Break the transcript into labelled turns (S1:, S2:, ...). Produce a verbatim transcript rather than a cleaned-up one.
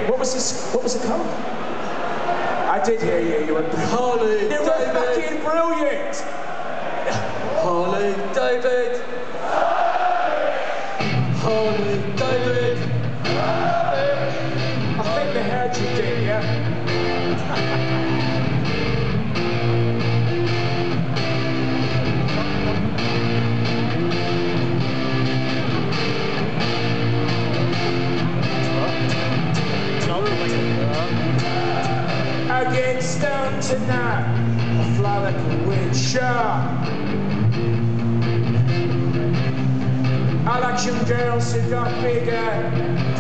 S1: What was this? What was it called? I did hear you. You were
S2: Harley.
S1: You were fucking brilliant.
S2: Harley, David. Harley, David.
S1: I think they heard you, did yeah. I get stoned tonight, I fly like a wind shark. I like some girls who got bigger